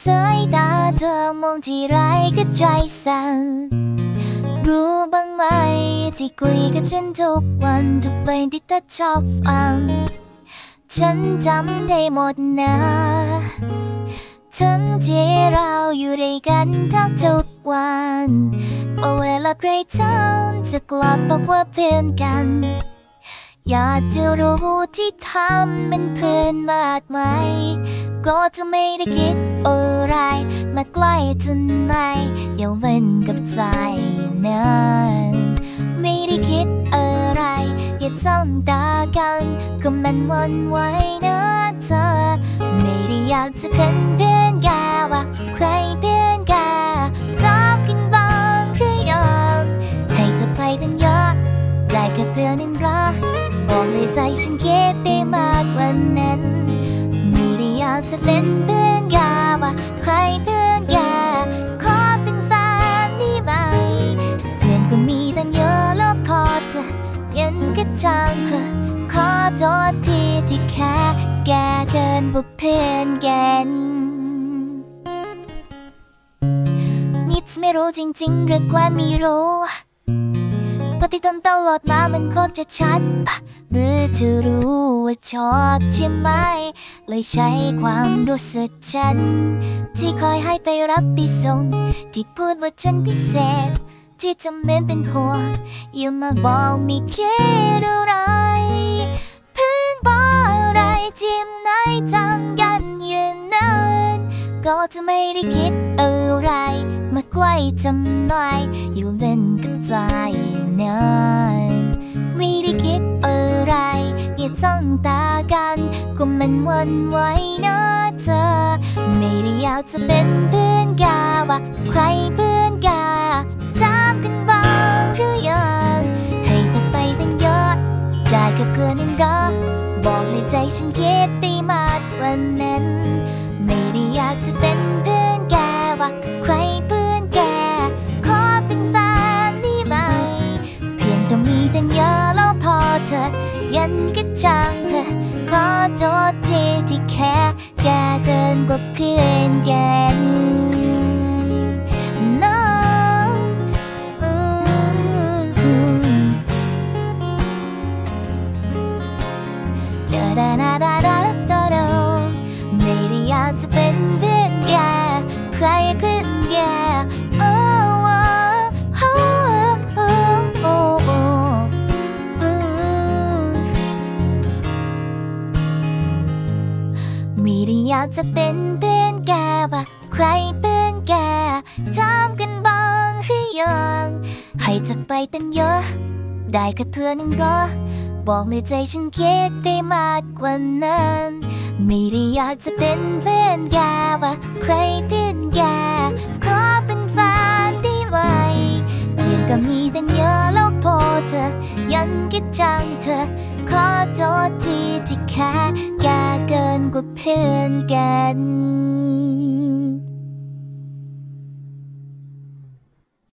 ายตาเธอมองที่ไรก็ใจสั่นรู้บ้างไหมที่คุยกับฉันทุกวันทุกเพลงที่เธอชอบฟังฉันจำได้หมดนะทั้งที่เราอยู่ด้วยกันทุกวันเวลาใครถามจะกลับบอกว่าเพื่อนกันอยากจะรู้ที่ทำเป็นเพื่อนมากไหมก็จะไม่ได้คิดอะไรมาใกล้จนไม่อยากเล่นกับใจนั้นไม่ได้คิดอะไรอย่าจ้องตากันก็มันวันไหวนะเธอไม่ได้อยากจะเป็นเพื่อนแกว่าใครเพื่อนแกจับกันบ้างหรือยังให้เธอไปตั้งเยอะได้แค่เพื่อนนึงรักบอกเลยใจฉันคิดไปมากกว่านั้นไม่ได้อยากจะเป็นเพื่อนแกว่าใครเพื่อนแกขอเป็นแฟนได้ไหมเพื่อนก็มีตั้งเยอะแล้วพอจะยันก็จังขอโทษทีที่แค่แกเกินบุกเพื่อนกันนิดไม่รู้จริงๆหรือว่าไม่รู้ปฏิทินตลอดมามันโคตรจะชัดหรือเธอรู้ว่าชอบใช่ไหมเลยใช้ความรู้สึกฉันที่คอยให้ไปรับไปส่งที่พูดว่าฉันพิเศษที่จำเป็นห่วงอย่ามาบอกไม่คิดอะไรเพิ่งบอกอะไรจิ้มไหนจังกันยืนนานก็จะไม่ได้คิดอะไรมาใกล้จำหน่อยอยู่เล่นกับใจนั้นไม่ได้คิดอะไรอย่าจ้องตากันก็มันวันไหวนะเธอไม่ได้อยากจะเป็นเพื่อนแกว่าใครเพื่อนแกจำกันบ้างหรือยังให้เธอไปตั้งเยอะได้แค่เพื่อนนึงรักบอกเลยใจฉันคิดไปมากกว่านั้นไม่ได้อยากจะเป็นเพื่อนแกว่าใครเพื่อนแกขอเป็นแฟนได้ไหมเพียงต้องมีตั้งเยอะแล้วพอเธอยันก็จังขอโทษทีที่แค่แกเกินกว่าเพื่อนกันไม่ได้อยากจะเป็นเพื่อนแกใครเพื่อนแกไม่ได้อยากจะเป็นเพื่อนแกว่าใครเพื่อนแกถามกันบ้างหรือยังให้จะไปตั้งเยอะได้แค่เพื่อนนึงเหรอบอกในใจฉันคิดไปมากกว่านั้นไม่ได้อยากจะเป็นเพื่อนแกว่าใครเพื่อนแกขอเป็นแฟนได้ไหมเพื่อนก็มีตั้งเยอะแล้วพอเธอยันคิดจังเธอขอโทษทีที่แค่แกเกินกว่าเพื่อนกัน